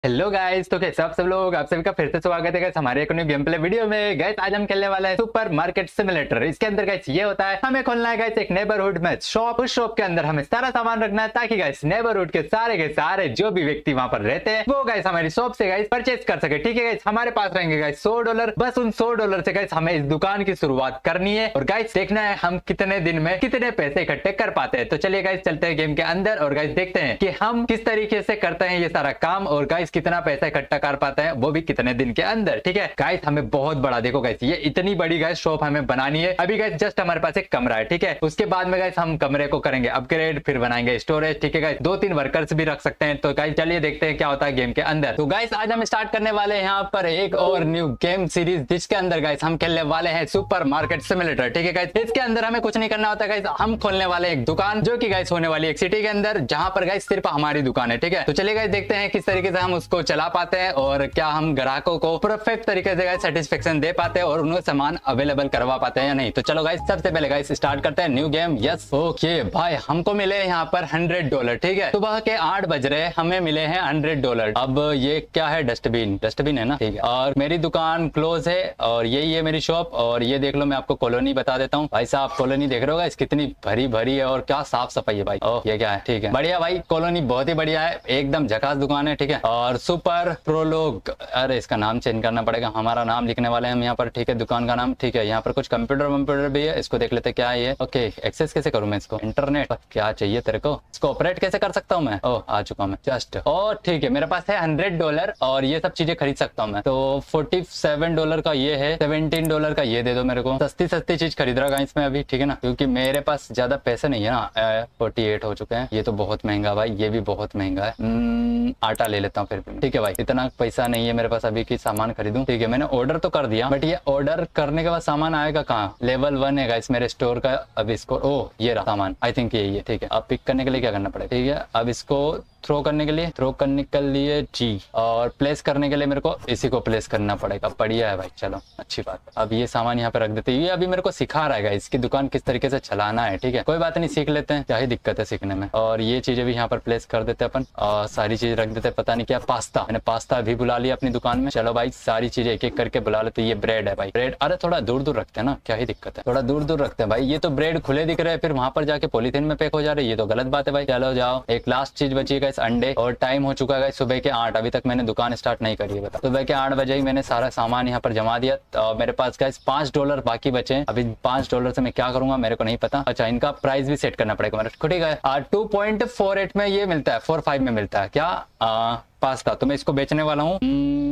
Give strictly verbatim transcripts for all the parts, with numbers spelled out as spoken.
Hello guys, तो कैसे आप सब लोग आप सभी का फिर से स्वागत है गाइस हमारे एक न्यू गेम प्ले वीडियो में। गाइस आज हम खेलने वाले हैं सुपर मार्केट सिमुलेटर। इसके अंदर गाइस ये होता है, हमें खोलना है गाइस एक नेबरहुड में शॉप। उस शॉप के अंदर हमें सारा सामान रखना है ताकि गाइस नेबरहुड के सारे के सारे जो भी व्यक्ति वहां पर रहते हैं वो गाइस हमारी शॉप से गाइस परचेज कर सके। ठीक है गाइस, हमारे पास रहेंगे गाइस सौ डॉलर। बस उन सौ डॉलर से गाइस हमें इस दुकान की शुरुआत करनी है और गाइस देखना है हम कितने दिन में कितने पैसे इकट्ठे कर पाते हैं। तो चलिए गाइस चलते हैं गेम के अंदर और गाइस देखते हैं कि हम किस तरीके से करते हैं ये सारा काम और गाइस कितना पैसा इकट्ठा कर पाते हैं, वो भी कितने दिन के अंदर। ठीक है गाइस, हमें बहुत बड़ा देखो गाइस, ये इतनी बड़ी गाइस शॉप हमें बनानी है। अभी गाइस जस्ट हमारे पास एक कमरा है। ठीक है, उसके बाद में गाइस हम कमरे को करेंगे अपग्रेड, फिर बनाएंगे स्टोरेज। ठीक है गाइस, दो तीन वर्कर्स भी रख सकते हैं। तो गाइस चलिए देखते हैं क्या होता है गेम के अंदर। तो गाइस आज हम स्टार्ट करने वाले हैं यहाँ पर एक और न्यू गेम सीरीज, जिसके अंदर गाइस हम खेलने वाले हैं सुपर मार्केट सिमुलेटर। ठीक है गाइस, इसके अंदर हमें कुछ नहीं करना होता गाइस, हम खोलने वाले एक दुकान जो कि गाइस होने वाली एक सिटी के अंदर, जहां पर गाइस सिर्फ हमारी दुकान है। ठीक है, तो चलिए गाइस देखते हैं किस तरीके से हम उसको चला पाते हैं और क्या हम ग्राहकों को परफेक्ट तरीके से गाइस सेटिस्फेक्शन दे पाते हैं और उन्हें सामान अवेलेबल करवा पाते हैं या नहीं। तो चलो गाइस सबसे पहले गाइस स्टार्ट करते हैं न्यू गेम। यस ओके भाई, हमको मिले यहाँ पर हंड्रेड डॉलर। ठीक है, सुबह के आठ बज रहे, हमें मिले हैं हंड्रेड डॉलर। अब ये क्या है, डस्टबिन डस्टबिन है ना। ठीक है, और मेरी दुकान क्लोज है और यही है मेरी शॉप। और ये देख लो, मैं आपको कॉलोनी बता देता हूँ। भाई साहब कॉलोनी देख रहे हो गाइस, कितनी भरी भरी है और क्या साफ सफाई है भाई। ओह ये क्या है, ठीक है बढ़िया भाई, कॉलोनी बहुत ही बढ़िया है, एकदम झकास दुकान है। ठीक है, और सुपर प्रोलोग, अरे इसका नाम चेंज करना पड़ेगा, हमारा नाम लिखने वाले हैं हम यहाँ पर। ठीक है, दुकान का नाम। ठीक है, यहाँ पर कुछ कंप्यूटर वंप्यूटर भी है, इसको देख लेते हैं क्या है ये। ओके, एक्सेस कैसे करूँ मैं इसको, इंटरनेट क्या चाहिए तेरे को, इसको ऑपरेट कैसे कर सकता हूँ मैं। ओह आ चुका हूँ मैं जस्ट। और ठीक है, मेरे पास है हंड्रेड डॉलर और ये सब चीजें खरीद सकता हूँ मैं। तो फोर्टी सेवन डॉलर का ये है, सेवनटीन डॉलर का ये दे दो मेरे को। सस्ती सस्ती चीज खरीद रहा है इसमें अभी। ठीक है ना, क्योंकि मेरे पास ज्यादा पैसे नहीं है ना। फोर्टी एट हो चुके हैं, ये तो बहुत महंगा भाई, ये भी बहुत महंगा है। आटा ले लेता हूँ फिर। ठीक है भाई, इतना पैसा नहीं है मेरे पास अभी की सामान खरीदूं। ठीक है, मैंने ऑर्डर तो कर दिया, बट ये ऑर्डर करने के बाद सामान आएगा कहाँ, लेवल वन है गाइस मेरे स्टोर का। अब इसको, ओ ये रहा सामान, आई थिंक यही है। ठीक है, अब पिक करने के लिए क्या करना पड़ेगा। ठीक है, अब इसको थ्रो करने के लिए थ्रो करने के लिए जी, और प्लेस करने के लिए मेरे को इसी को प्लेस करना पड़ेगा। बढ़िया है भाई, चलो अच्छी बात। अब ये सामान यहाँ पे रख देते हैं, ये अभी मेरे को सिखा रहा है इसकी दुकान किस तरीके से चलाना है। ठीक है, कोई बात नहीं, सीख लेते हैं, क्या ही दिक्कत है सीखने में। और ये चीजें भी यहाँ पर प्लेस कर देते हैं अपन, और सारी चीज रख देते हैं। पता नहीं क्या पास्ता, मैंने पास्ता भी बुला लिया अपनी दुकान में। चलो भाई सारी चीजें एक एक करके बुला लेते। ये ब्रेड है भाई, ब्रेड अरे थोड़ा दूर दूर रखते हैं ना, क्या ही दिक्कत है, थोड़ा दूर दूर रखते हैं भाई। ये तो ब्रेड खुले दिख रहे हैं, फिर वहां पर जाके पॉलीथिन में पैक हो जा रहे हैं, ये तो गलत बात है भाई। चलो जाओ, एक लास्ट चीज बची है अंडे, और टाइम हो चुका है सुबह के आठ, अभी तक मैंने दुकान स्टार्ट नहीं करी है। बता, सुबह के आठ बजे ही मैंने सारा सामान यहाँ पर जमा दिया। तो मेरे पास गाइस पांच डॉलर बाकी बचे हैं। अभी पांच डॉलर से मैं क्या करूंगा मेरे को नहीं पता। अच्छा, इनका प्राइस भी सेट करना पड़ेगा मेरे को। ठीक है, टू पॉइंट फोर एट में ये मिलता है, फोर फाइव में मिलता है क्या आ, पास्ता। तो मैं इसको बेचने वाला हूँ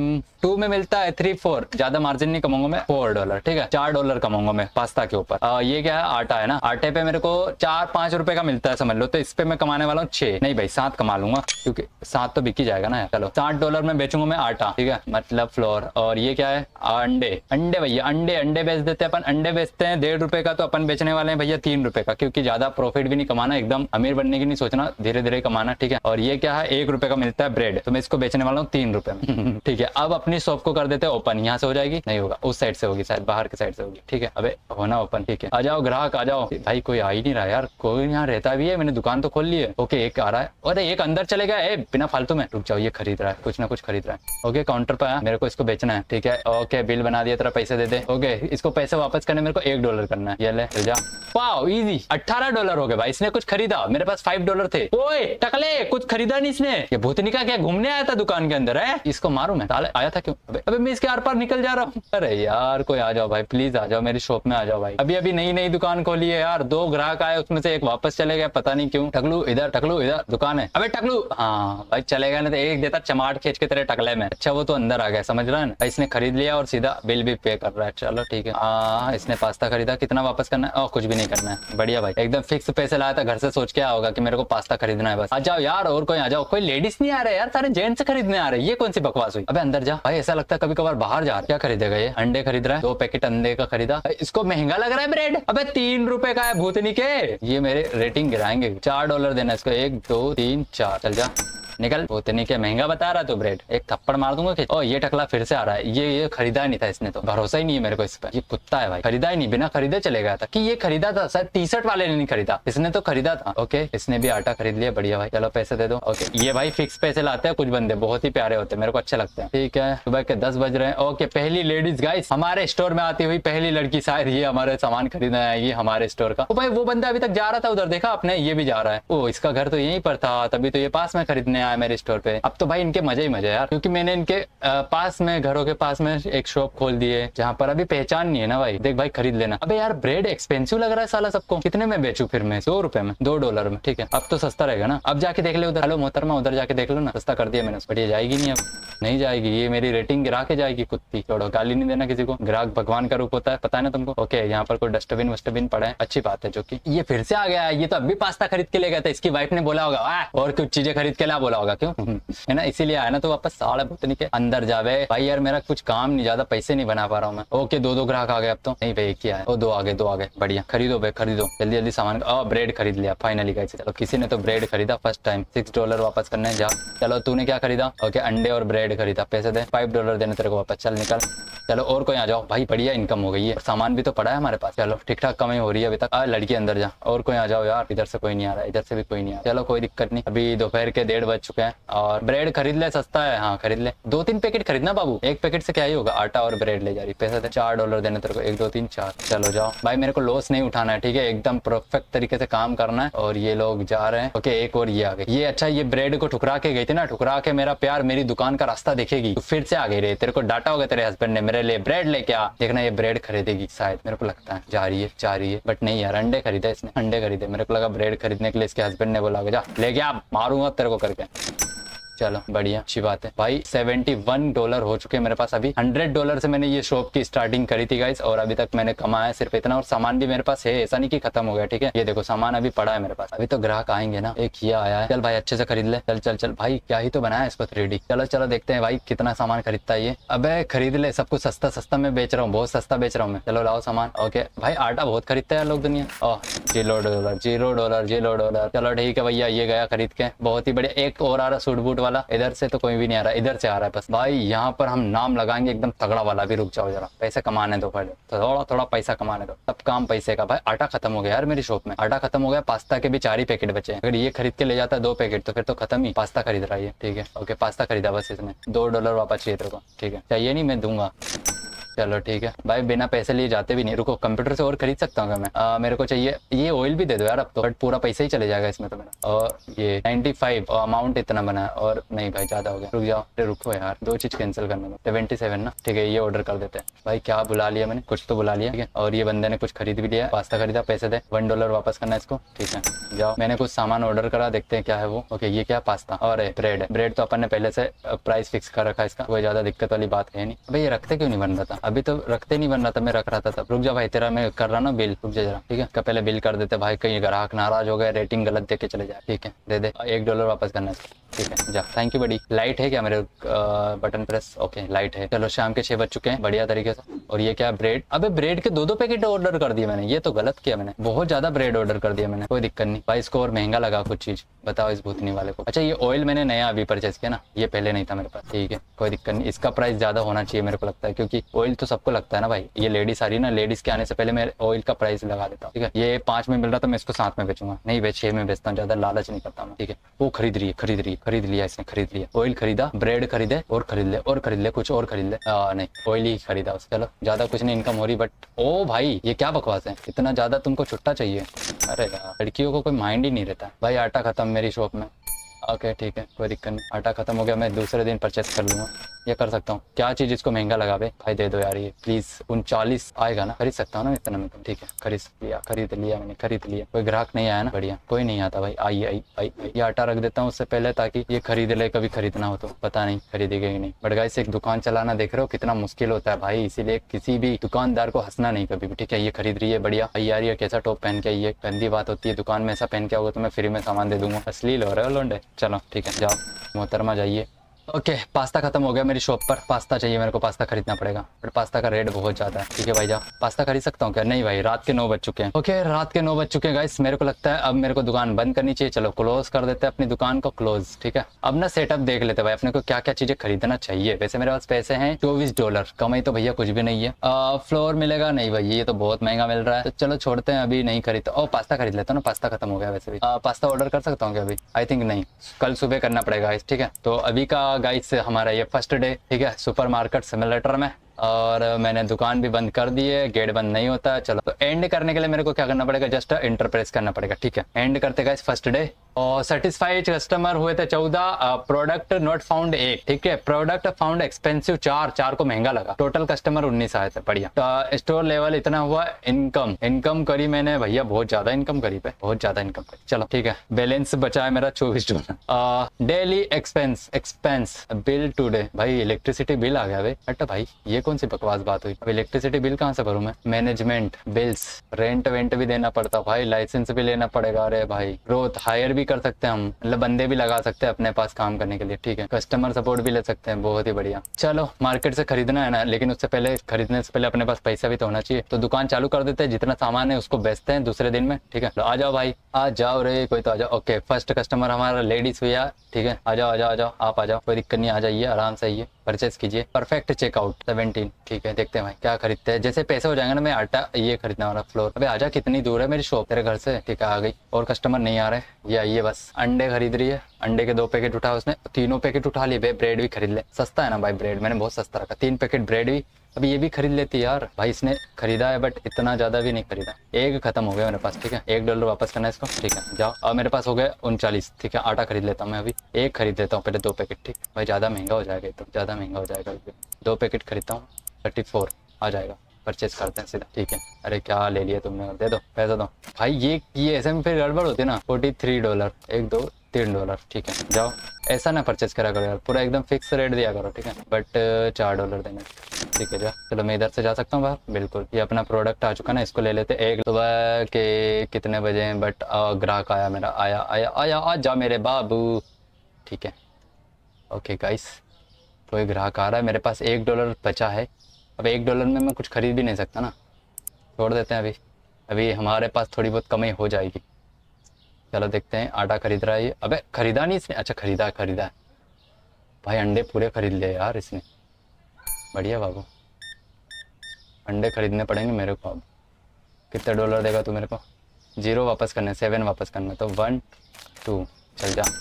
टू में मिलता है थ्री फोर, ज्यादा मार्जिन नहीं कमाऊंगा मैं, फोर डॉलर। ठीक है, चार डॉलर कमाऊंगा मैं पास्ता के ऊपर। ये क्या है, आटा है ना, आटे पे मेरे को चार पांच रुपए का मिलता है समझ लो। तो इस पे मैं कमाने वाला हूँ छह, नहीं भाई सात कमा लूंगा, क्योंकि सात तो बिक ही जाएगा ना। चलो सात डॉलर में बेचूंगा मैं आटा। ठीक है, मतलब फ्लोर। और ये क्या है, अंडे, अंडे भैया अंडे अंडे बेच देते हैं अपन। अंडे बेचते हैं डेढ़ रुपए का, तो अपन बेचने वाले हैं भैया तीन रुपए का, क्योंकि ज्यादा प्रॉफिट भी नहीं कमाना, एकदम अमीर बनने की नहीं सोचना, धीरे धीरे कमाना। ठीक है, और ये क्या है, एक रुपए का मिलता है ब्रेड, तो मैं इसको बेचने वाला हूँ तीन रुपए में। ठीक है, अब अपनी शॉप को कर देते हैं ओपन। यहाँ से हो जाएगी, नहीं होगा, उस साइड से होगी शायद, बाहर की साइड से होगी। ठीक है, अबे होना ओपन। ठीक है, आ जाओ ग्राहक आ जाओ। भाई कोई आ ही नहीं रहा यार, कोई यहाँ रहता भी है, मैंने दुकान तो खोल ली है। ओके, एक आ रहा है, अरे एक अंदर चले गया, ए बिना फालतू में रुक जाओ, ये खरीद रहा है, कुछ ना कुछ खरीद रहा है। ओके, काउंटर पे है, मेरे को इसको बेचना है। ठीक है, ओके बिल बना दिया, तेरा पैसे दे दे। ओके, इसको पैसे वापस करने मेरे को एक डॉलर करना है, ये ले चल जा। वाओ इजी, अट्ठारह डॉलर हो गए भाई, इसने कुछ खरीदा, मेरे पास फाइव डॉलर थे। ओए टकले, कुछ खरीदा नहीं इसने, ये भूतनी का क्या घूमने आया था दुकान के अंदर है, इसको मारू मैं, ताले आया था क्यों। अबे अबे मैं इसके आर पार निकल जा रहा हूँ। अरे यार कोई आ जाओ भाई, प्लीज आ जाओ, मेरी शॉप में आ जाओ भाई, अभी अभी नई नई दुकान खोली है यार, दो ग्राहक आए, उसमें से एक वापस चले गया, पता नहीं क्यों। टकलू इधर, टकलू इधर, दुकान है। अबे टकलू, हाँ भाई चले गया, नहीं तो एक देता चमाट खींच के तेरे टकले में। अच्छा वो तो अंदर आ गया, समझ रहा है, इसने खरीद लिया और सीधा बिल भी पे कर रहा है। चलो ठीक है, हाँ इसने पास्ता खरीदा, कितना वापस करना है, कुछ भी नहीं करना है। बढ़िया भाई, एकदम फिक्स पैसे लाया था घर से, सोच के आया होगा कि मेरे को पास्ता खरीदना है बस। आ जाओ यार, और कोई आ जाओ, कोई लेडीज नहीं आ रहे यार, सारे जेंट्स खरीदने आ रहे, ये कौन सी बकवास हुई। अबे अंदर जा भाई, ऐसा लगता है कभी कभार बाहर जा रहा है। क्या खरीदेगा ये, अंडे खरीद रहा है, दो पैकेट अंडे का खरीदा। इसको महंगा लग रहा है ब्रेड, अबे तीन रुपए का है भूतनी के, ये मेरे रेटिंग गिराएंगे। चार डॉलर देना इसको, एक दो तीन चार, चल जा। निकल। उतनी के महंगा बता रहा तू ब्रेड, एक थप्पड़ मार दूंगा कि। ओ ये टकला फिर से आ रहा है, ये ये खरीदा नहीं था इसने, तो भरोसा ही नहीं है मेरे को इस पर। ये कुत्ता है भाई, खरीदा ही नहीं, बिना खरीदे चले गया था कि ये खरीदा था सर, टी शर्ट वाले ने नहीं खरीदा, इसने तो खरीदा था। ओके इसने भी आटा खरीद लिया, बढ़िया भाई, चलो पैसे दे दो। ओके ये भाई फिक्स पैसे लाते हैं कुछ बंदे, बहुत ही प्यारे होते हैं, मेरे को अच्छे लगते हैं। ठीक है सुबह के दस बज रहे हैं। ओके पहली लेडीज गाइस हमारे स्टोर में आती हुई पहली लड़की, शायद ये हमारे सामान खरीदने आएगी हमारे स्टोर का। ओ भाई वो बंदा अभी तक जा रहा था उधर, देखा आपने, ये भी जा रहा है। ओ इसका घर तो यहीं पर था, तभी तो ये पास में खरीदने आया मेरे स्टोर पे। अब तो भाई इनके मजे ही मजे यार, क्योंकि मैंने इनके पास में, घरों के पास में एक शॉप खोल दी है जहाँ पर अभी पहचान नहीं है ना भाई। देख भाई खरीद लेना। अबे यार ब्रेड एक्सपेंसिव लग रहा है साला सबको, कितने में बेचू फिर मैं? दो रुपए में, दो डॉलर में, ठीक है अब तो सस्ता रहेगा ना। अब जाके देख ले उधर, हेलो मोहतरमा उधर जाके देख लो ना, सस्ता कर दिया मैंने। बढ़िया जाएगी नहीं, अब नहीं जाएगी, ये मेरी रेटिंग गिरा के जाएगी कुत्ती। छोड़ो गाली नहीं देना किसी को, ग्राहक भगवान का रूप होता है, पता है ना तुमको। ओके यहाँ पर कोई डस्टबिन वस्टबिन पड़ा है, अच्छी बात है। जो कि ये फिर से आ गया है, ये तो अभी पास्ता खरीद के ले गया था, इसकी वाइफ ने बोला होगा और कुछ चीजें खरीद के ला बोला होगा, क्यों है ना, इसीलिए आया ना। तो वापस साढ़े भुतनी के अंदर जावे भाई। यार मेरा कुछ काम नहीं, ज्यादा पैसे नहीं बना पा रहा हूँ मैं। ओके दो दो ग्राहक आ गए अब तो, नहीं भाई क्या है, दो आ गए, दो आ गए, बढ़िया। खरीदो भाई खरीदो जल्दी जल्दी सामान। ब्रेड खरीद लिया फाइनली गाइस। चलो किसी ने तो ब्रेड खरीदा फर्स्ट टाइम, सिक्स डॉलर वापस करने जा। चलो तूने क्या खरीदा? ओके अंडे और ब्रेड खरीदा, पैसे दे, फाइव डॉलर देने तेरे को वापस, चल निकल। चलो और कोई आ जाओ भाई, बढ़िया इनकम हो गई है, सामान भी तो पड़ा है हमारे पास। चलो ठीक ठाक कमाई हो रही है अभी तक। आ लड़की अंदर जा, और कोई आ जाओ यार, इधर से कोई नहीं आ रहा, इधर से भी कोई नहीं आ रहा। चलो कोई दिक्कत नहीं, अभी दोपहर के डेढ़ बज चुके हैं और ब्रेड खरीद ले, सस्ता है। हाँ खरीद ले, दो तीन पैकेट खरीदना बाबू, एक पैकेट से क्या ही होगा, आटा और ब्रेड ले जा रही। पैसे दे, चार डॉलर देने तेरे को, एक दो तीन चार। चलो जाओ भाई, मेरे को लॉस नहीं उठाना है, ठीक है, एकदम परफेक्ट तरीके से काम करना है। और ये लोग जा रहे हैं। ओके एक और ये आ गए, ये अच्छा, ये ब्रेड को ठुकरा के गई थी ना, ठुकरा के मेरा प्यार मेरी दुकान का रास्ता देखेगी तो फिर से आ गई रे। तेरे को डांटा होगा तेरे हस्बैंड ने, मेरे लिए ब्रेड लेके आ। देखना ये ब्रेड खरीदेगी शायद, मेरे को लगता है जा रही है जा रही है, बट नहीं यार अंडे खरीदे इसने, अंडे खरीदे। मेरे को लगा ब्रेड खरीदने के लिए इसके हस्बैंड ने बोला जा लेके आ, मारूंगा तेरे को करके। चलो बढ़िया अच्छी बात है भाई। इकहत्तर डॉलर हो चुके हैं मेरे पास अभी। सौ डॉलर से मैंने ये शॉप की स्टार्टिंग करी थी गाइस, और अभी तक मैंने कमाया सिर्फ इतना। और सामान भी मेरे पास है, ऐसा नहीं कि खत्म हो गया, ठीक है, ये देखो सामान अभी पड़ा है मेरे पास। अभी तो ग्राहक आएंगे ना। एक ये आया है, चल भाई अच्छे से खरीद ले, चल चल चल भाई, क्या ही तो बनाया इसको थ्री डी। चलो चलो देखते हैं भाई कितना सामान खरीदता है ये। अबे खरीद ले, सब कुछ सस्ता सस्ता में बेच रहा हूँ, बहुत सस्ता बेच रहा हूँ मैं। चलो लाओ सामान। ओके भाई आटा बहुत खरीदते हैं लोग दुनिया। Oh zero dollar zero dollar zero dollar. चलो ठीक है भैया, ये गया खरीद के, बहुत ही बढ़िया। एक और आ रहा सूट बूट वाला, इधर से तो कोई भी नहीं आ रहा, इधर से आ रहा है बस। भाई यहाँ पर हम नाम लगाएंगे एकदम तगड़ा वाला भी। रुक जाओ जरा, पैसे कमाने दो पहले, थोड़ा थोड़ा पैसा कमाने दो, सब काम पैसे का। भाई आटा खत्म हो गया यार मेरी शॉप में, आटा खत्म हो गया, पास्ता के भी चार ही पैकेट बचे हैं। अगर ये खरीद के ले जाता है दो पैकेट तो फिर तो खत्म ही। पास्ता खरीद रहा है, ठीक है ओके पास्ता खरीदा बस इसने, दो डॉलर वापस चाहिए तेरे को, ठीक है चाहिए नहीं मैं दूंगा। चलो ठीक है भाई, बिना पैसे लिए जाते भी नहीं। रुको कंप्यूटर से और खरीद सकता हूँ मैं? आ, मेरे को चाहिए ये ऑयल भी दे दो यार अब तो, बट पूरा पैसा ही चले जाएगा इसमें तो मेरा। और ये पचानवे अमाउंट इतना बना है, और नहीं भाई ज्यादा हो गया, रुक जाओ रुको यार, दो चीज कैंसिल करना है। सतहत्तर ना, ठीक है ये ऑर्डर कर देते हैं। भाई क्या बुला लिया मैंने, कुछ तो बुला लिया, ठीक है। और ये बंदे ने कुछ खरीद भी लिया, पास्ता खरीदा, पैसे दे, वन डॉलर वापस करना है इसको, ठीक है जाओ। मैंने कुछ सामान ऑर्डर करा, देखते हैं क्या है वो। ओके ये क्या पास्ता और ब्रेड है। ब्रेड तो अपन ने पहले से प्राइस फिक्स कर रखा है इसका, कोई ज्यादा दिक्कत वाली बात है नहीं। भाई ये रखते क्यों नहीं बन रहा था, अभी तो रखते नहीं बन रहा था, मैं रख रहा था तब। रुक जा भाई, तेरा मैं कर रहा ना बिल, रुक जा जरा, ठीक है का पहले बिल कर देते भाई, कहीं ग्राहक नाराज हो गए, रेटिंग गलत दे के चले जाए, ठीक है दे दे, एक डॉलर वापस करना है, ठीक है जा। थैंक यू बड़ी। लाइट है क्या मेरे बटन प्रेस? ओके लाइट है। चलो शाम के छह बज चुके हैं बढ़िया तरीके से। और ये क्या ब्रेड, अबे ब्रेड के दो दो पैकेट ऑर्डर कर दिए मैंने, ये तो गलत किया मैंने, बहुत ज्यादा ब्रेड ऑर्डर कर दिया मैंने। कोई दिक्कत नहीं भाई, इसको और महंगा लगा कुछ चीज, बताओ इस भूतनी वाले को। अच्छा ये ऑयल मैंने नया अभी परचेस किया ना, ये पहले नहीं था मेरे पास, ठीक है कोई दिक्कत नहीं। इसका प्राइस ज्यादा होना चाहिए मेरे को लगता है, क्योंकि ऑयल तो सबको लगता है ना भाई। ये लेडीज सारी ना, लेडीज के आने से पहले मैं ऑयल का प्राइस लगा देता हूँ, ठीक है। ये पांच में मिल रहा था, मैं इसको सात में बेचूंगा, नहीं भाई छह में बेचता हूँ, ज्यादा लालच नहीं करता हूँ, ठीक है। वो खरीद रही है खरीद रही है खरीद लिया इसने, खरीद लिया ऑयल खरीदा, ब्रेड खरीदे, और खरीद ले और खरीद ले, कुछ और खरीद ले, आ, नहीं ऑयल ही खरीदा उस। चलो ज्यादा कुछ नहीं इनकम हो रही, बट ओ भाई ये क्या बकवास है, इतना ज्यादा तुमको छुट्टा चाहिए? अरे यार लड़कियों को कोई माइंड ही नहीं रहता भाई। आटा खत्म मेरी शॉप में, ओके ठीक है कोई दिक्कत नहीं, आटा खत्म हो गया, मैं दूसरे दिन परचेस कर लूंगा। ये कर सकता हूँ, क्या चीज इसको महंगा लगा बे भाई, दे दो यार ये प्लीज। उनचालीस आएगा ना, खरीद सकता हूँ ना इतना में, ठीक है खरीद लिया खरीद लिया मैंने खरीद लिया। कोई ग्राहक नहीं आया ना, बढ़िया कोई नहीं आता भाई। आई आई आई ये आटा रख देता हूँ उससे पहले, ताकि ये खरीद ले, कभी खरीदना हो तो। पता नहीं खरीदेगा कि नहीं, बट गाइस एक दुकान चलाना देख रहे हो कितना मुश्किल होता है भाई, इसीलिए किसी भी दुकानदार को हंसना नहीं कभी भी, ठीक है। ये खरीद रही है बढ़िया। यार ये कैसा टॉप पहन के, ये गंदी बात होती है, दुकान में ऐसा पहन के होगा तो मैं फ्री में सामान दे दूंगा। अश्लील हो रहे हो लोंडे। चलो ठीक है जाओ मोहतरमा जाइए। ओके okay, पास्ता खत्म हो गया मेरी शॉप पर। पास्ता चाहिए मेरे को, पास्ता खरीदना पड़ेगा, बट पास्ता का रेट बहुत ज्यादा है। ठीक है भाई, जा पास्ता खरीद सकता हूँ क्या? नहीं भाई, रात के नौ बज चुके हैं। ओके okay, रात के नौ बज चुके हैं गाइस। मेरे को लगता है अब मेरे को दुकान बंद करनी चाहिए। चलो क्लोज कर देते हैं अपनी दुकान को, क्लोज। ठीक है, अब ना सेटअप देख लेते भाई अपने को क्या क्या चीजें खरीदना चाहिए। वैसे मेरे पास पैसे हैं चौबीस डॉलर, कमाई तो भैया कुछ भी नहीं है। आ, फ्लोर मिलेगा नहीं भाई, ये तो बहुत महंगा मिल रहा है, तो चलो छोड़ते हैं, अभी नहीं खरीदता। ओ पास्ता खरीद लेता हूँ ना, पास्ता खत्म हो गया वैसे भी। आ, पास्ता ऑर्डर कर सकता हूँ क्या अभी? आई थिंक नहीं, कल सुबह करना पड़ेगा। ठीक है, तो अभी का गाइस हमारा ये फर्स्ट डे, ठीक है, सुपरमार्केट सिमुलेटर में, और मैंने दुकान भी बंद कर दी है, गेट बंद नहीं होता है। चलो, तो एंड करने के लिए मेरे को क्या करना पड़ेगा? जस्ट इंटर प्रेस करना पड़ेगा। ठीक है, एंड करते गाइस फर्स्ट डे। और सेटिस्फाइड कस्टमर हुए थे चौदह, प्रोडक्ट नॉट फाउंड एक। ठीक है, प्रोडक्ट फाउंड एक्सपेंसिव चार, चार को महंगा लगा। टोटल कस्टमर उन्नीस आए थे, बढ़िया। तो स्टोर लेवल इतना हुआ। इनकम इनकम करी मैंने भैया, बहुत ज्यादा इनकम करी पे, बहुत ज्यादा इनकम करी। चलो ठीक है, बैलेंस बचा है मेरा चौबीस dollar. Daily expense expense bill today, भाई इलेक्ट्रिसिटी बिल आ गया भाई। अट्टा भाई, ये कौन सी बकवास बात हुई? अब इलेक्ट्रिसिटी बिल कहाँ से भरूं मैं? मैनेजमेंट बिल्स, रेंट वेंट भी देना पड़ता भाई, लाइसेंस भी लेना पड़ेगा। अरे भाई, ग्रोथ हायर भी कर सकते हैं हम, मतलब बंदे भी लगा सकते हैं अपने पास काम करने के लिए। ठीक है, कस्टमर सपोर्ट भी ले सकते हैं, बहुत ही बढ़िया। चलो मार्केट से खरीदना है ना, लेकिन उससे पहले, खरीदने से पहले अपने पास पैसा भी तो होना चाहिए। तो दुकान चालू कर देते हैं, जितना सामान है उसको बेचते हैं दूसरे दिन में। ठीक है, आ जाओ भाई, आ जाओ रे, कोई तो आ जाओ। ओके, फर्स्ट कस्टमर हमारा लेडीज भैया। ठीक है, आ जाओ आ जाओ आ जाओ, आप आ जाओ, कोई दिक्कत नहीं, आ जाइए आराम से, आइए परचेस कीजिए। Perfect checkout seventeen. ठीक है, देखते हैं भाई क्या खरीदते हैं। जैसे पैसे हो जाएंगे ना, मैं आटा ये खरीदना वाला फ्लोर। अबे आजा, कितनी दूर है मेरी शॉप तेरे घर से? ठीक है, आ गई। और कस्टमर नहीं आ रहे, ये आइए बस। अंडे खरीद रही है, अंडे के दो पैकेट उठा उसने, तीनों पैकेट उठा लिए। ब्रेड भी खरीद ले, सस्ता है ना भाई ब्रेड, मैंने बहुत सस्ता रखा। तीन पैकेट ब्रेड भी, अभी ये भी खरीद लेती यार। भाई इसने खरीदा है, बट इतना ज्यादा भी नहीं खरीदा। एक खत्म हो गया मेरे पास। ठीक है, एक डॉलर वापस करना है इसको। ठीक है, जाओ। अब मेरे पास हो गया उनचालीस। ठीक है, आटा खरीद लेता हूँ मैं अभी, एक खरीद लेता हूँ पहले, दो पैकेट। ठीक भाई, ज्यादा महंगा हो जाएगा, तो ज्यादा महंगा हो जाएगा। दो पैकेट खरीदता हूँ, थर्टी फोर आ जाएगा। परचेज करते हैं सीधा। ठीक है, अरे क्या ले लिया तुमने? दे दो पैसा दो भाई। ये ये ऐसे में फिर गड़बड़ होती है ना। फोर्टी थ्री डॉलर, एक दो तीन डॉलर। ठीक है, जाओ। ऐसा ना परचेज करा करो यार, पूरा एकदम फिक्स रेट दिया करो। ठीक है, बट चार डॉलर देना। ठीक है, जा। चलो मैं इधर से जा सकता हूँ बाहर, बिल्कुल। ये अपना प्रोडक्ट आ चुका ना, इसको ले लेते। एक सुबह के कितने बजे हैं, बट ग्राहक आया मेरा, आया आया आया, आ जा मेरे बाबू। ठीक है, ओके गाइस, कोई ग्राहक आ रहा है। मेरे पास एक डॉलर बचा है। अब एक डॉलर में मैं कुछ खरीद भी नहीं सकता ना, छोड़ देते हैं अभी। अभी हमारे पास थोड़ी बहुत कमाई हो जाएगी। चलो देखते हैं, आटा खरीद रहा है ये। अबे खरीदा नहीं इसने? अच्छा खरीदा खरीदा है भाई, अंडे पूरे खरीद लिए यार इसने, बढ़िया बाबू। अंडे खरीदने पड़ेंगे मेरे को अब। कितने डॉलर देगा तू मेरे को? जीरो वापस करने, सेवन वापस करना, तो वन टू, चल जा।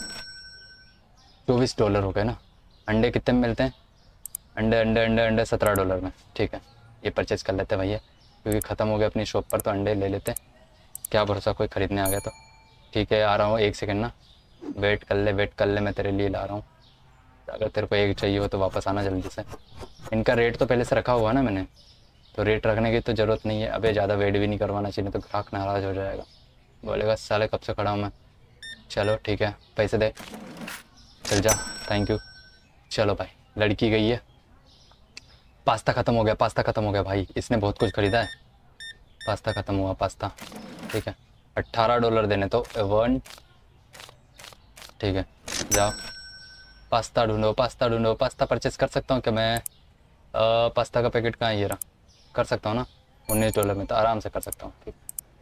चौबीस डॉलर हो गए ना। अंडे कितने में मिलते हैं? अंडे अंडे अंडे अंडे सत्रह डॉलर में। ठीक है, ये परचेज कर लेते हैं भैया, क्योंकि ख़त्म हो गया अपनी शॉप पर, तो अंडे ले लेते हैं। क्या भरोसा कोई ख़रीदने आ गया तो। ठीक है, आ रहा हूँ, एक सेकंड ना, वेट कर ले वेट कर ले, मैं तेरे लिए ला रहा हूँ। अगर तेरे को एक चाहिए हो तो वापस आना जल्दी से। इनका रेट तो पहले से रखा हुआ ना मैंने, तो रेट रखने की तो ज़रूरत नहीं है। अबे ज़्यादा वेट भी नहीं करवाना चाहिए, तो ग्राहक नाराज़ हो जाएगा, बोलेगा साले कब से खड़ा हूँ मैं। चलो ठीक है, पैसे दे, चल जा, थैंक यू। चलो भाई, लड़की गई है। पास्ता ख़त्म हो गया, पास्ता ख़त्म हो गया भाई, इसने बहुत कुछ ख़रीदा है। पास्ता ख़त्म हुआ, पास्ता। ठीक है, अट्ठारह डॉलर देने, तो वन। ठीक है, जाओ पास्ता ढूंढो, पास्ता ढूंढो। पास्ता परचेस कर सकता हूँ क्या मैं? आ, पास्ता का पैकेट कहाँ है? ये रहा, कर सकता हूँ ना, उन्नीस डॉलर में तो आराम से कर सकता हूँ। ठीक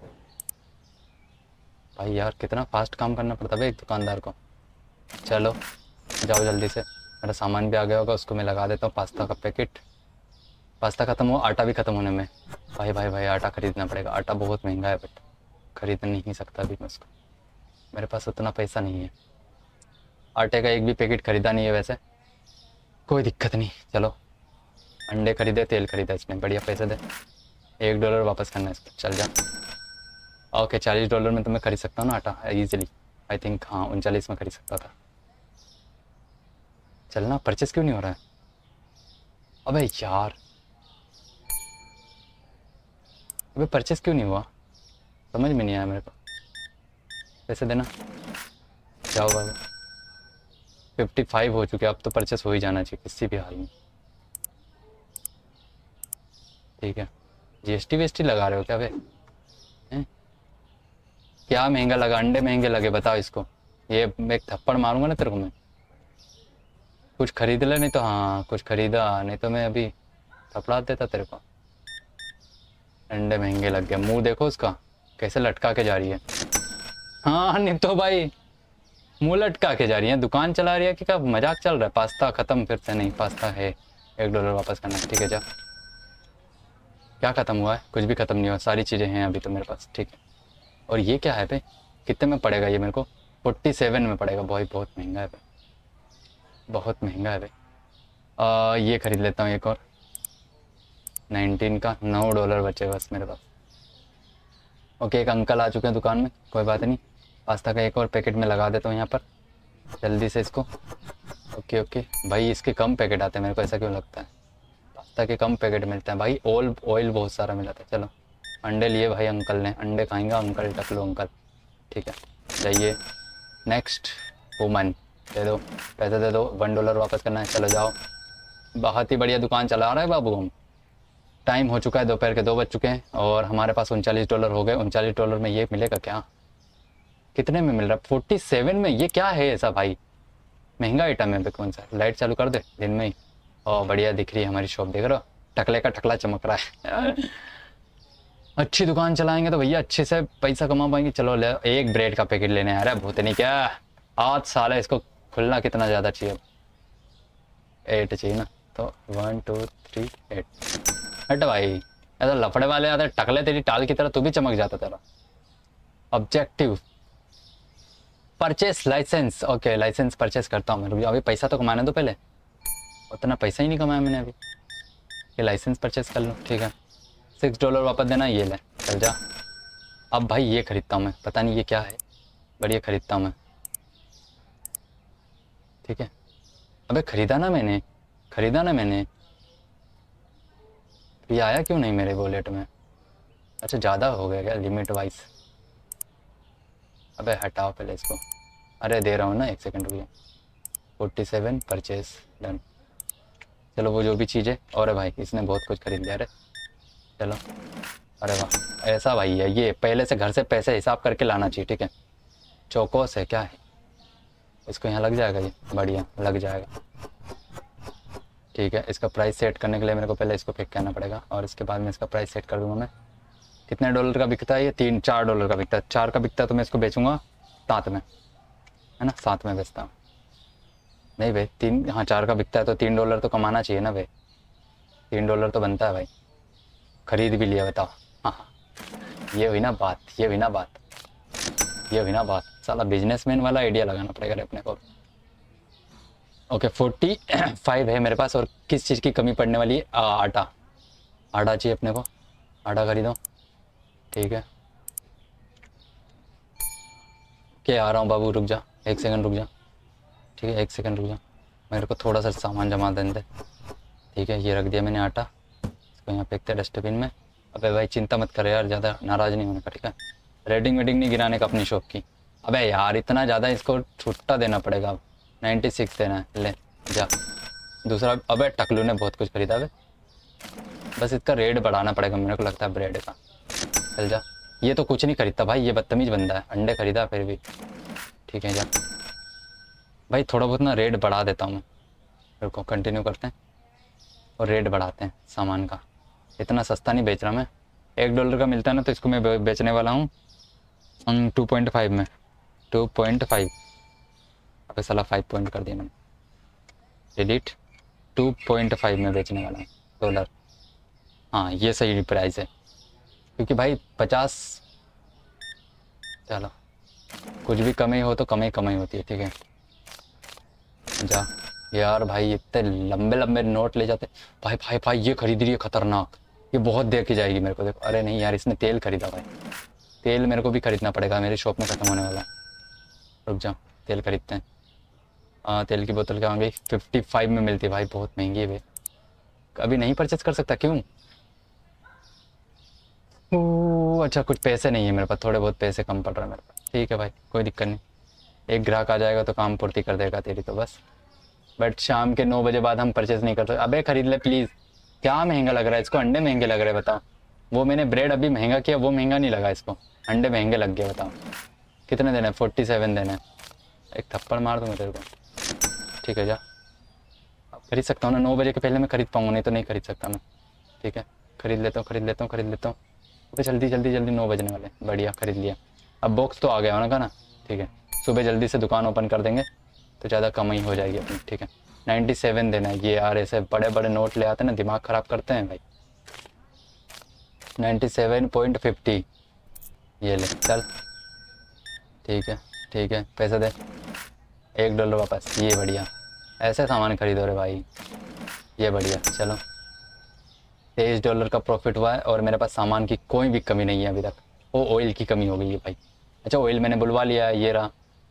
भाई यार, कितना फास्ट काम करना पड़ता है एक दुकानदार को। चलो जाओ जल्दी से, मेरा सामान भी आ गया होगा, उसको मैं लगा देता हूँ। पास्ता का पैकेट, पास्ता ख़त्म हो, आटा भी ख़त्म होने में। भाई भाई भाई, आटा ख़रीदना पड़ेगा। आटा बहुत महंगा है, बट ख़रीद नहीं सकता अभी मैं उसको, मेरे पास उतना पैसा नहीं है। आटे का एक भी पैकेट ख़रीदा नहीं है वैसे, कोई दिक्कत नहीं। चलो, अंडे खरीदे, तेल खरीदा इसने, बढ़िया, पैसे दे। एक डॉलर वापस करना है इसको, चल जा। ओके, चालीस डॉलर में तो मैं खरीद सकता हूँ ना आटा ईजिली, आई थिंक। हाँ, उनचालीस में खरीद सकता था। चलना, परचेस क्यों नहीं हो रहा है? अबे यार, अबे परचेस क्यों नहीं हुआ, समझ में नहीं आया मेरे को। पैसे देना, जाओ बाबू। फिफ्टी फाइव हो चुके, अब तो परचेस हो ही जाना चाहिए किसी भी हाल में। ठीक है, जीएसटी वीएसटी लगा रहे हो क्या बे? क्या महंगा लगा? अंडे महंगे लगे, बताओ इसको। ये मैं एक थप्पड़ मारूंगा ना तेरे को मैं। कुछ खरीद ले, नहीं तो हाँ कुछ खरीदा, नहीं तो मैं अभी थपड़ा देता तेरे को। अंडे महंगे लग गए, मुंह देखो उसका कैसे लटका के जा रही है। हाँ नहीं तो भाई मुंह लटका के जा रही है, दुकान चला रही है कि क्या मजाक चल रहा है। पास्ता खत्म फिर से, नहीं पास्ता है, एक डॉलर वापस करना है। ठीक है जा, क्या खत्म हुआ है? कुछ भी खत्म नहीं हुआ, सारी चीज़ें हैं अभी तो मेरे पास। ठीक है, और ये क्या है भाई, कितने में पड़ेगा ये मेरे को? फोर्टी सेवन में पड़ेगा भाई, बहुत महंगा है भाई, बहुत महंगा है भाई। आ, ये खरीद लेता हूँ एक और, नाइनटीन का, नौ डॉलर बचे बस मेरे पास। ओके, एक अंकल आ चुके हैं दुकान में, कोई बात नहीं। पास्ता का एक और पैकेट में लगा देता हूँ यहाँ पर जल्दी से इसको। ओके ओके भाई, इसके कम पैकेट आते हैं, मेरे को ऐसा क्यों लगता है, पास्ता के कम पैकेट मिलते हैं भाई। ऑयल ऑयल बहुत सारा मिला था। चलो अंडे लिए भाई अंकल ने, अंडे खाएंगा अंकल, टकलो अंकल। ठीक है जाइए। नेक्स्ट वुमन, दे दो पैसे, दे दो, वन डॉलर वापस करना है। चलो जाओ, बहुत ही बढ़िया दुकान चला रहा है बाबू हम। टाइम हो चुका है, दोपहर के दो बज चुके हैं और हमारे पास उनचालीस डॉलर हो गए। उनचालीस डॉलर में ये मिलेगा क्या? कितने में मिल रहा है? फोर्टी सेवन में? ये क्या है ऐसा भाई, महंगा आइटम है। कौन सा? लाइट चालू कर दे दिन में ही। और बढ़िया दिख रही है हमारी शॉप, देख रहे हो, टकले का टकला चमक रहा है। अच्छी दुकान चलाएंगे तो भैया अच्छे से पैसा कमा पाएंगे। चलो ले, एक ब्रेड का पैकेट लेने आ रहा है, भूत नहीं क्या आज साल है, इसको खुलना कितना ज़्यादा चाहिए? एट चाहिए ना, तो वन टू थ्री एट। हट भाई, ऐसा लफड़े वाले आते टकले, तेरी टाल की तरह तू भी चमक जाता तेरा। Objective purchase licence. Okay licence purchase करता हूँ मैं, अभी पैसा तो कमाने दो पहले, उतना पैसा ही नहीं कमाया मैंने अभी। ये लाइसेंस परचेस कर लो। ठीक है, सिक्स डॉलर वापस देना, ये ले चल जा। अब भाई ये खरीदता हूँ मैं, पता नहीं ये क्या है, बढ़िया खरीदता हूँ मैं। ठीक है, अबे खरीदा ना मैंने, खरीदा ना मैंने, ये आया क्यों नहीं मेरे वॉलेट में? अच्छा ज़्यादा हो गया क्या लिमिट वाइज? अबे हटाओ पहले इसको। अरे दे रहा हूँ ना, एक सेकंड रुकिए। Forty seven purchase done. चलो वो जो भी चीज़ है, और भाई इसने बहुत कुछ खरीद लिया। अरे चलो, अरे वाह, ऐसा भाई है ये, पहले से घर से पैसे हिसाब करके लाना चाहिए। ठीक है, चौकोस है क्या है, इसको यहाँ लग जाएगा, ये बढ़िया लग जाएगा। ठीक है, इसका प्राइस सेट करने के लिए मेरे को पहले इसको फेंक करना पड़ेगा और इसके बाद में इसका प्राइस सेट कर दूंगा मैं। कितने डॉलर का बिकता है ये? तीन चार डॉलर का बिकता है। चार का बिकता है तो मैं इसको बेचूंगा सात में, है ना, सात में बेचता हूँ। नहीं भाई तीन, हाँ चार का बिकता है तो तीन डॉलर तो कमाना चाहिए ना भाई, तीन डॉलर तो बनता है भाई। खरीद भी लिया बताओ। हाँ हाँ, ये हुई ना बात, ये हुई ना बात, ये हुई ना बात। साला बिजनेसमैन वाला आइडिया लगाना पड़ेगा अपने को। ओके फोर्टी फाइव है मेरे पास, और किस चीज़ की कमी पड़ने वाली है? आ, आटा, आटा चाहिए अपने को, आटा खरीदो। ठीक है, क्या आ रहा हूँ बाबू, रुक जा एक सेकंड, रुक जा। ठीक है एक सेकंड रुक जा, मेरे को थोड़ा सा सामान जमा देने दे। ठीक है, ये रख दिया मैंने आटा, इसको यहाँ फेंकते डस्टबिन में। अबे भाई चिंता मत कर यार, ज़्यादा नाराज़ नहीं होने का। ठीक है, रेडिंग वेडिंग नहीं गिराने का अपनी शॉप की। अबे यार इतना ज़्यादा इसको छुट्टा देना पड़ेगा, नाइन्टी सिक्स देना है, ले जा। दूसरा, अबे टकलू ने बहुत कुछ खरीदा है, बस इसका रेट बढ़ाना पड़ेगा मेरे को लगता है ब्रेड का। चल जा, ये तो कुछ नहीं खरीदता भाई, ये बदतमीज़ बंदा है, अंडे खरीदा फिर भी। ठीक है जा भाई, थोड़ा बहुत ना रेट बढ़ा देता हूँ मैं, फिर को कंटिन्यू करते हैं और रेट बढ़ाते हैं सामान का। इतना सस्ता नहीं बेच रहा मैं, एक डॉलर का मिलता है ना तो इसको मैं बेचने वाला हूँ टू पॉइंट फाइव में, टू पॉइंट फाइव। अबे साला फाइव पॉइंट कर दिया मैंने, डिलीट। टू पॉइंट फाइव में बेचने वाला हूँ डॉलर। हाँ ये सही प्राइस है, क्योंकि भाई पचास, चलो कुछ भी कमी हो तो कमी कमी होती है। ठीक है जा यार, भाई इतने लंबे लंबे नोट ले जाते भाई। भाई भाई ये खरीद रही है खतरनाक, ये बहुत देर की जाएगी मेरे को। देखो, अरे नहीं यार, इसने तेल खरीदा भाई, तेल मेरे को भी खरीदना पड़ेगा, मेरी शॉप में खत्म होने वाला है। रुक जाओ, तेल खरीदते हैं। हाँ तेल की बोतल क्या गई? फिफ्टी फाइव में मिलती है भाई, बहुत महंगी है भाई, अभी नहीं परचेस कर सकता। क्यों? ओह अच्छा, कुछ पैसे नहीं है मेरे पास, थोड़े बहुत पैसे कम पड़ रहा है मेरे पास। ठीक है भाई, कोई दिक्कत नहीं, एक ग्राहक आ जाएगा तो काम पूर्ति कर देगा तेरी तो बस। बट शाम के नौ बजे बाद हम परचेस नहीं कर सकते। अबे खरीद ले प्लीज़, क्या महंगा लग रहा है इसको? अंडे महंगे लग रहे हैं बताओ। वो मैंने ब्रेड अभी महंगा किया, वो महंगा नहीं लगा इसको, अंडे महंगे लग गए। बताओ कितने देने? फोर्टी सेवन देने। एक थप्पड़ मार दूँगा तेरे को। ठीक है जा, खरीद सकता हूँ ना, नौ बजे के पहले मैं खरीद पाऊंगा, नहीं तो नहीं खरीद सकता मैं। ठीक है, खरीद लेता हूँ खरीद लेता हूँ खरीद लेता हूँ। अबे जल्दी जल्दी जल्दी, नौ बजने वाले, बढ़िया खरीद लिया। अब बॉक्स तो आ गया होना का ना। ठीक है, सुबह जल्दी से दुकान ओपन कर देंगे तो ज़्यादा कमाई हो जाएगी अपनी। ठीक है, नाइन्टी सेवन देना है। ये यार ऐसे बड़े बड़े नोट ले आते हैं ना, दिमाग ख़राब करते हैं भाई। नाइन्टी सेवन पॉइंट फिफ्टी, ये ले चल। ठीक है ठीक है, पैसे दे, एक डॉलर वापस। ये बढ़िया, ऐसे सामान खरीदो रे भाई, ये बढ़िया। चलो, तेईस डॉलर का प्रॉफिट हुआ है और मेरे पास सामान की कोई भी कमी नहीं है अभी तक। ओ, ऑयल की कमी हो गई है भाई। अच्छा, ऑयल मैंने बुलवा लिया है, ये रहा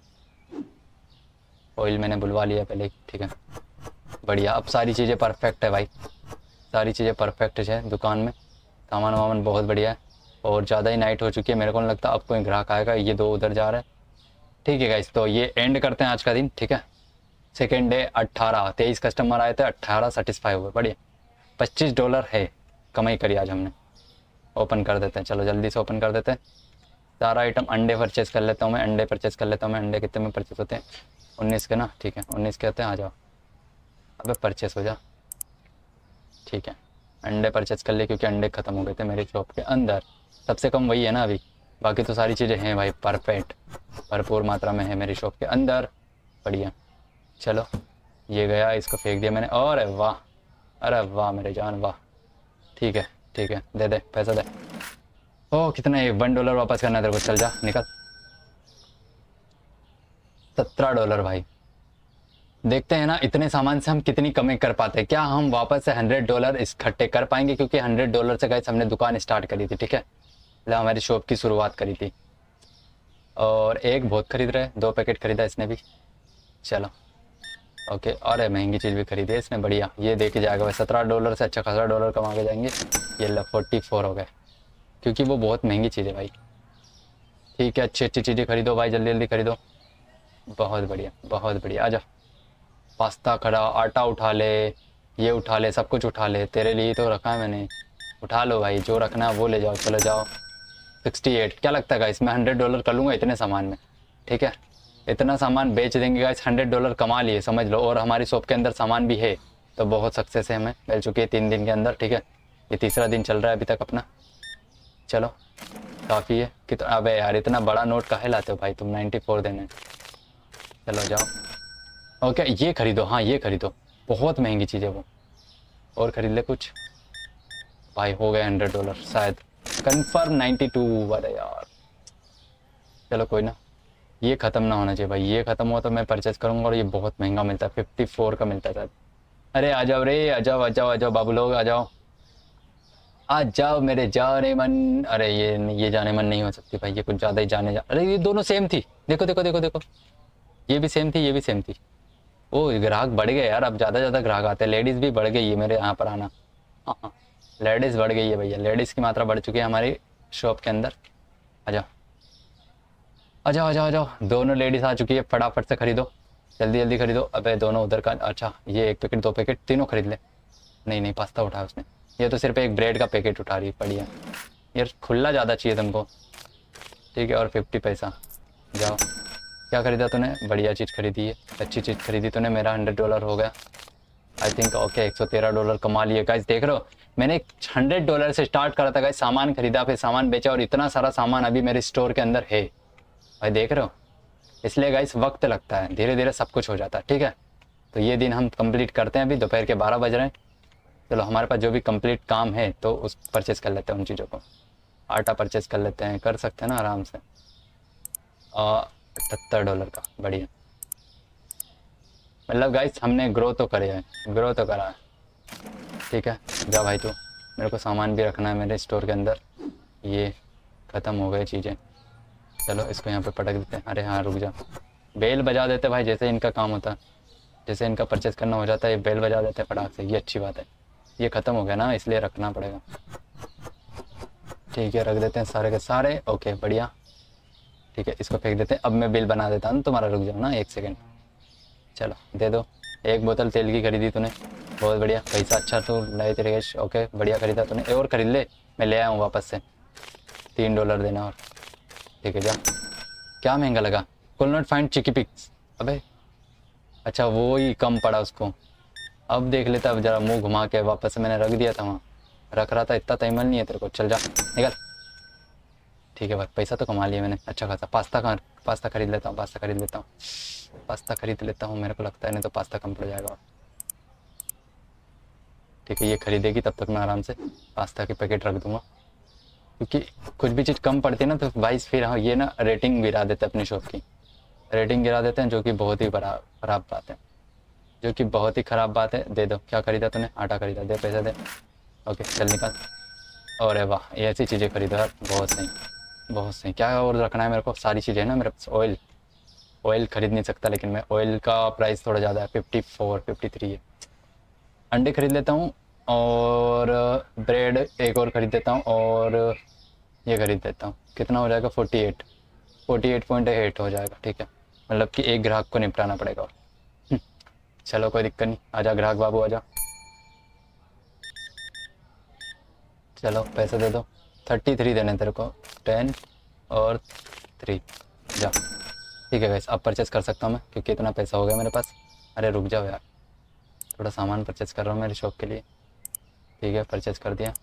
ऑयल मैंने बुलवा लिया पहले। ठीक है, बढ़िया। अब सारी चीज़ें परफेक्ट है भाई, सारी चीज़ें परफेक्ट है दुकान में, सामान वामान बहुत बढ़िया है। और ज़्यादा ही नाइट हो चुकी है, मेरे को नहीं लगता अब कोई ग्राहक आएगा। ये दो उधर जा रहे हैं। ठीक है गाइस, तो ये एंड करते हैं आज का दिन। ठीक है, सेकेंड डे, अट्ठारह तेईस कस्टमर आए थे, अट्ठारह सेटिस्फाई हुए, बढ़िया। पच्चीस डॉलर है कमाई करी आज हमने। ओपन कर देते हैं, चलो जल्दी से ओपन कर देते हैं सारा आइटम। अंडे परचेस कर लेता हूँ मैं, अंडे परचेस कर लेता हूँ मैं। अंडे कितने में परचेस होते हैं? उन्नीस के ना। ठीक है, उन्नीस के होते हैं, आ जाओ। अबे परचेस हो जा। ठीक है, अंडे परचेस कर लिए क्योंकि अंडे ख़त्म हो गए थे मेरे शॉप के अंदर। सबसे कम वही है ना अभी, बाकी तो सारी चीज़ें हैं भाई परफेक्ट, भरपूर मात्रा में है मेरी शॉप के अंदर, बढ़िया। चलो, ये गया, इसको फेंक दिया मैंने। और वाह, अरे वाह मेरे जान, वाह। ठीक है ठीक है, दे दे पैसा दे। ओह कितना है, वन डॉलर वापस करना है तेरे को, चल जा निकल। सत्रह डॉलर भाई। देखते हैं ना इतने सामान से हम कितनी कमाई कर पाते हैं। क्या हम वापस से हंड्रेड डॉलर इकट्ठे कर पाएंगे? क्योंकि हंड्रेड डॉलर से गाइस हमने दुकान स्टार्ट करी थी। ठीक है, मतलब हमारी शॉप की शुरुआत करी थी। और एक बहुत खरीद रहे, दो पैकेट खरीदा इसने भी। चलो ओके, और महंगी चीज़ भी खरीदी है इसने, बढ़िया। ये देखे जाएगा भाई, सत्रह डॉलर से अच्छा खासा डॉलर कमा के जाएंगे। ये लो फोर्टी फोर हो गए, क्योंकि वो बहुत महंगी चीज़ है भाई। ठीक है, अच्छी अच्छी चीज़ें खरीदो भाई, जल्दी जल्दी खरीदो। बहुत बढ़िया बहुत बढ़िया, आजा। पास्ता खड़ा, आटा उठा ले, ये उठा ले, सब कुछ उठा ले, तेरे लिए तो रखा है मैंने। उठा लो भाई, जो रखना है वो ले जाओ, चलो जाओ। सिक्सटी एट, क्या लगता है इसमें हंड्रेड डॉलर कर लूँगा इतने सामान में। ठीक है, इतना सामान बेच देंगे गाइस, हंड्रेड डॉलर कमा लिए समझ लो। और हमारी शॉप के अंदर सामान भी है, तो बहुत सक्सेस है हमें मिल चुकी है तीन दिन के अंदर। ठीक है, ये तीसरा दिन चल रहा है अभी तक अपना। चलो काफ़ी है। कितना, अबे यार इतना बड़ा नोट काहे लाते हो भाई तुम, नाइन्टी फोर देने। चलो जाओ। ओके, ये खरीदो, हाँ ये खरीदो, बहुत महंगी चीज़ है वो। और खरीद ले कुछ भाई, हो गए हंड्रेड डॉलर शायद कन्फर्म। नाइन्टी टू, अरे यार चलो कोई ना, ये ख़त्म ना होना चाहिए भाई। ये ख़त्म हुआ तो मैं परचेस करूँगा। और ये बहुत महंगा मिलता है, फिफ्टी फोर का मिलता है शायद। अरे आ जाओ रे, आ जाओ आ जाओ आ जाओ बाबू लोग, आ जाओ आ जाओ मेरे जाने मन। अरे ये ये जाने मन नहीं हो सकती भाई, ये कुछ ज़्यादा ही जाने जा। अरे ये दोनों सेम थी, देखो देखो देखो देखो, ये भी सेम थी ये भी सेम थी। ओ ग्राहक बढ़ गए यार, अब ज़्यादा ज़्यादा ग्राहक आते हैं। लेडीज़ भी बढ़ गई है मेरे यहाँ पर आना। हाँ हाँ, लेडीज़ बढ़ गई है भैया, लेडीज़ की मात्रा बढ़ चुकी है हमारी शॉप के अंदर। आ जाओ आ जाओ आ जाओ आ जाओ, दोनों लेडीज़ आ चुकी है, फटाफट से खरीदो, जल्दी जल्दी खरीदो। अबे दोनों उधर का, अच्छा ये एक पैकेट दो पैकेट तीनों खरीद ले। नहीं नहीं, पास्ता उठाया उसने, ये तो सिर्फ एक ब्रेड का पैकेट उठा रही है, बढ़िया। यार खुला ज़्यादा चाहिए तुमको। ठीक है, और फिफ्टी पैसा, जाओ। क्या खरीदा तूने? बढ़िया चीज़ खरीदी है, अच्छी चीज़ खरीदी तूने। मेरा हंड्रेड डॉलर हो गया आई थिंक। ओके, एक सौ तेरह डॉलर कमा लिए गाइस, देख रहे हो। मैंने हंड्रेड डॉलर से स्टार्ट करा था गाइस, सामान खरीदा, फिर सामान बेचा, और इतना सारा सामान अभी मेरे स्टोर के अंदर है भाई, देख रहे हो। इसलिए गाइस वक्त लगता है, धीरे धीरे सब कुछ हो जाता है। ठीक है, तो ये दिन हम कंप्लीट करते हैं। अभी दोपहर के बारह बज रहे हैं। चलो हमारे पास जो भी कंप्लीट काम है तो उस परचेस कर लेते हैं उन चीज़ों को। आटा परचेस कर लेते हैं, कर सकते हैं ना आराम से। अठहत्तर डॉलर का, बढ़िया। मतलब गाइस हमने ग्रो तो करे है, ग्रो तो करा है। ठीक है, जा भाई तू, मेरे को सामान भी रखना है मेरे स्टोर के अंदर। ये ख़त्म हो गए चीज़ें, चलो इसको यहाँ पे पटक देते हैं। अरे हाँ रुक जा, बेल बजा देते भाई, जैसे इनका काम होता है, जैसे इनका परचेस करना हो जाता है, ये बेल बजा देते हैं फटाक से। ये अच्छी बात है, ये ख़त्म हो गया ना, इसलिए रखना पड़ेगा। ठीक है, रख देते हैं सारे के सारे। ओके बढ़िया, ठीक है, इसको फेंक देते हैं। अब मैं बिल बना देता हूँ तुम्हारा, रुक जाओ ना एक सेकेंड। चलो दे दो। एक बोतल तेल की खरीदी तूने, बहुत बढ़िया, पैसा अच्छा तो लाई तेरे। ओके बढ़िया खरीदा तूने, और खरीद ले, मैं ले आया हूँ वापस से। तीन डॉलर देना और। ठीक है जा। क्या महंगा लगा? कुल नॉट फाइंड चिकी पिक्स। अबे अच्छा वो ही कम पड़ा उसको। अब देख लेता, अब जरा मुंह घुमा के वापस मैंने रख दिया था वहाँ, रख रहा था, इतना टाइम नहीं है तेरे को, चल जा निकल। ठीक है भाई, पैसा तो कमा लिया मैंने अच्छा खासा। पास्ता कहाँ, पास्ता खरीद लेता हूँ, पास्ता खरीद लेता हूँ, पास्ता खरीद लेता हूँ, मेरे को लगता है नहीं तो पास्ता कम पड़ जाएगा। ठीक है, ये खरीदेगी तब तक मैं आराम से पास्ता के पैकेट रख दूंगा, क्योंकि कुछ भी चीज़ कम पड़ती है ना तो भाई फिर हाँ ये ना रेटिंग गिरा देते हैं अपनी शॉप की, रेटिंग गिरा देते हैं, जो कि बहुत ही बड़ा ख़राब बात है, जो कि बहुत ही ख़राब बात है। दे दो, क्या खरीदा तूने? आटा खरीदा, दे पैसे दे। ओके चल निकाल। और वाह, ये ऐसी चीज़ें खरीदो यार, बहुत सही बहुत सही। क्या और रखना है मेरे को? सारी चीज़ें है ना मेरे पास। ऑयल, ऑयल खरीद नहीं सकता लेकिन मैं, ऑयल का प्राइस थोड़ा ज़्यादा है, फिफ्टी फोर फिफ्टी थ्री है। अंडे खरीद लेता हूँ और ब्रेड एक और खरीद देता हूँ और ये खरीद देता हूँ। कितना हो जाएगा? Forty eight forty eight point eight हो जाएगा। ठीक है, मतलब कि एक ग्राहक को निपटाना पड़ेगा। चलो कोई दिक्कत नहीं, आजा ग्राहक बाबू आजा। चलो पैसे दे दो, थर्टी थ्री देने तेरे को, टेन और थ्री जा। ठीक है वैसे अब परचेस कर सकता हूँ मैं, क्योंकि इतना पैसा हो गया मेरे पास। अरे रुक जाओ यार, थोड़ा सामान परचेस कर रहा हूँ मेरी शॉप के लिए। ठीक है परचेस कर दिया।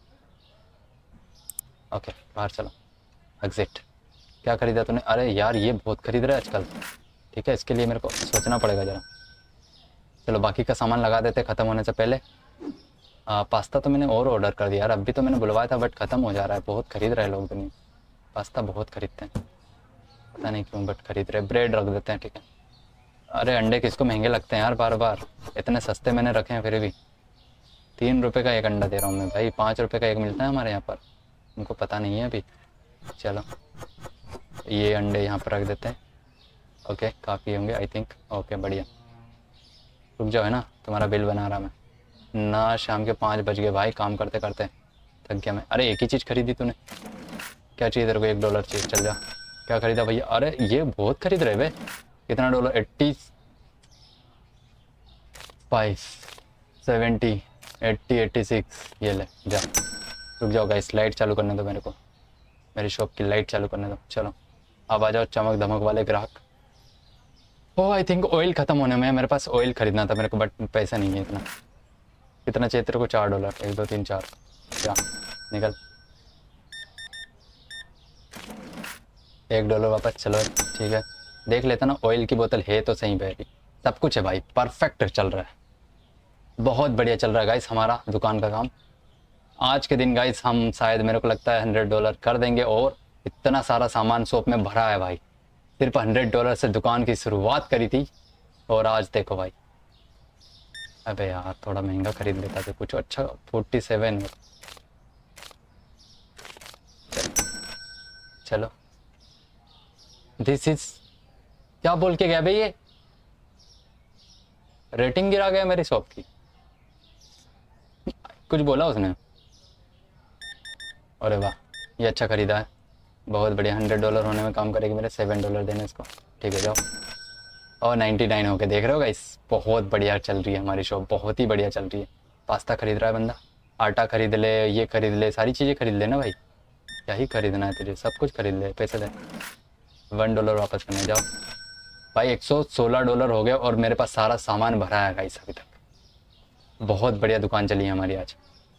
ओके बाहर चलो, एग्जिट। क्या खरीदा तूने? अरे यार ये बहुत खरीद रहा है आजकल। ठीक है, इसके लिए मेरे को सोचना पड़ेगा ज़रा। चलो बाकी का सामान लगा देते ख़त्म होने से पहले। आ, पास्ता तो मैंने और ऑर्डर कर दिया यार, अभी तो मैंने बुलवाया था बट ख़त्म हो जा रहा है। बहुत खरीद रहे लोग दुनिया, पास्ता बहुत खरीदते हैं, पता नहीं क्यों बट खरीद रहे। ब्रेड रख देते हैं। ठीक है। अरे अंडे किसको महंगे लगते हैं यार, बार बार इतने सस्ते मैंने रखे हैं, फिर भी तीन रुपये का एक अंडा दे रहा हूँ मैं भाई, पाँच रुपये का एक मिलता है हमारे यहाँ पर, उनको पता नहीं है अभी। चलो ये अंडे यहाँ पर रख देते हैं। ओके काफ़ी होंगे आई थिंक। ओके बढ़िया, रुक जाओ है ना, तुम्हारा बिल बना रहा मैं ना। शाम के पाँच बज गए भाई, काम करते करते थक गया मैं। अरे एक ही चीज़ खरीदी तूने, क्या चाहिए तेरे को? एक डॉलर चाहिए, चल जा। क्या खरीदा भैया? अरे ये बहुत खरीद रहे भाई। कितना dollar? Eighty five seventy eighty eighty six ये ले जा। रुक जाओ गाइस, लाइट चालू करने दो मेरे को, मेरी शॉप की लाइट चालू करने दो। चलो अब आ जाओ चमक धमक वाले ग्राहक। ओ आई थिंक ऑयल ख़त्म होने में है, मेरे पास ऑयल खरीदना था मेरे को बट पैसा नहीं है इतना। कितना चाहिए तेरे को? चार डॉलर, एक दो तीन चार, क्या निकल। एक डॉलर वापस। चलो ठीक है, देख लेता ना ऑयल की बोतल है तो सही बैठी, सब कुछ है भाई, परफेक्ट चल रहा है, बहुत बढ़िया चल रहा है गाइस हमारा दुकान का काम। आज के दिन गाइस हम शायद मेरे को लगता है हंड्रेड डॉलर कर देंगे, और इतना सारा सामान शॉप में भरा है भाई। सिर्फ हंड्रेड डॉलर से दुकान की शुरुआत करी थी और आज देखो भाई। अबे यार थोड़ा महंगा खरीद लेता था कुछ अच्छा। Forty seven. चलो दिस इज, क्या बोल के गया भाई? ये रेटिंग गिरा गया मेरी शॉप की, कुछ बोला उसने? अरे वाह ये अच्छा खरीदा है, बहुत बढ़िया। हंड्रेड डॉलर होने में काम करेगी मेरे, सेवन डॉलर देने इसको। ठीक है जाओ। और नाइन्टी नाइन हो के देख रहे हो गाइस, बहुत बढ़िया चल रही है हमारी शॉप, बहुत ही बढ़िया चल रही है। पास्ता खरीद रहा है बंदा, आटा खरीद ले, ये खरीद ले, सारी चीज़ें खरीद ले ना भाई, क्या ही खरीदना है तुझे, सब कुछ खरीद ले, पैसे दे। वन डॉलर वापस करने जाओ भाई। एक सौ सोलह डॉलर हो गया और मेरे पास सारा सामान भरा है गाइस अभी तक। बहुत बढ़िया दुकान चली है हमारी आज।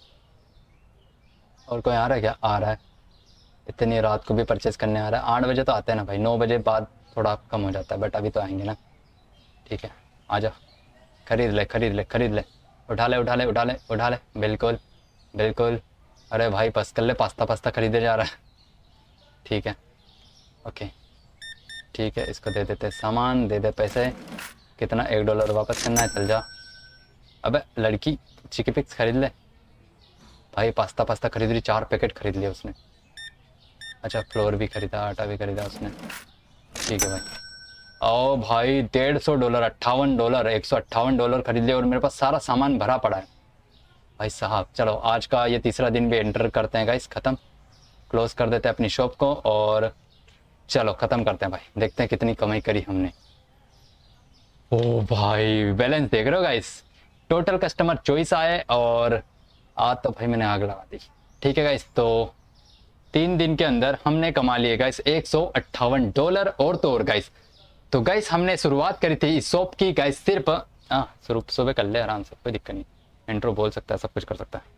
और कोई आ रहा है क्या? आ रहा है, इतनी रात को भी परचेस करने आ रहा है। आठ बजे तो आते हैं ना भाई, नौ बजे बाद थोड़ा कम हो जाता है बट अभी तो आएंगे ना। ठीक है आ जा, खरीद ले खरीद ले खरीद ले, उठा ले उठा ले उठा ले उठा ले, बिल्कुल बिल्कुल। अरे भाई बस कर ले, पास्ता पास्ता खरीदे जा रहा है। ठीक है ओके ठीक है, इसको दे देते सामान, दे दे पैसे। कितना? एक डॉलर वापस करना है, चल जा। अबे लड़की चिकी पिक्स खरीद ले भाई, पास्ता पास्ता खरीद रही, चार पैकेट खरीद लिए उसने। अच्छा फ्लोर भी खरीदा, आटा भी खरीदा उसने। ठीक है भाई। ओ भाई डेढ़ सौ डॉलर, अट्ठावन डॉलर, एक सौ अट्ठावन डॉलर खरीद लिया और मेरे पास सारा सामान भरा पड़ा है भाई साहब। चलो आज का ये तीसरा दिन भी एंटर करते हैं गाइस, ख़त्म, क्लोज कर देते हैं अपनी शॉप को और चलो ख़त्म करते हैं भाई। देखते हैं कितनी कमाई करी हमने। ओ भाई बैलेंस देख रहे हो गाइस, टोटल कस्टमर चॉइस आए और आज तो भाई मैंने आग लगा दी। ठीक है गाइस, तो तीन दिन के अंदर हमने कमा लिए गाइस एक सौ अट्ठावन डॉलर। और तो और गाइस, तो गाइस हमने शुरुआत करी थी इस शॉप की गाइस सिर्फ हाँ शुरू सुबह कर ले आराम से, कोई दिक्कत नहीं। इंट्रो बोल सकता है, सब कुछ कर सकता है।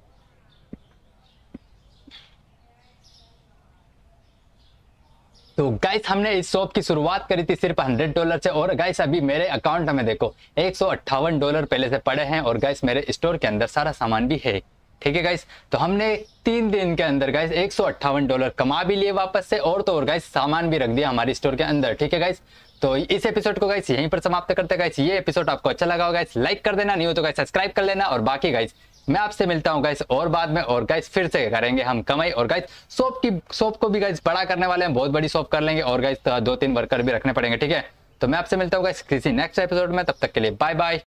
तो गाइस हमने इस शॉप की शुरुआत करी थी सिर्फ हंड्रेड डॉलर से, और गाइस अभी मेरे अकाउंट में देखो एक सौ अट्ठावन डॉलर पहले से पड़े हैं, और गाइस मेरे स्टोर के अंदर सारा सामान भी है। ठीक है गाइस, तो हमने तीन दिन के अंदर गाइस एक सौ अट्ठावन डॉलर कमा भी लिए वापस से, और तो और गाइस सामान भी रख दिया हमारी स्टोर के अंदर। ठीक है गाइस, तो इस एपिसोड को गाइस यहीं पर समाप्त करते हैं गाइस। ये एपिसोड आपको अच्छा लगा हो गाइस लाइक कर देना, नहीं हो तो गाइस सब्सक्राइब कर लेना, और बाकी गाइस मैं आपसे मिलता हूँ गाइस और बाद में, और गाइस फिर से करेंगे हम कमाई, और गाइस शॉप की शॉप को भी गाइस बड़ा करने वाले हैं, बहुत बड़ी शॉप कर लेंगे, और गाइस दो तीन वर्कर भी रखने पड़ेंगे। ठीक है, तो मैं आपसे मिलता हूँ गाइस किसी नेक्स्ट एपिसोड में, तब तक के लिए बाय बाय।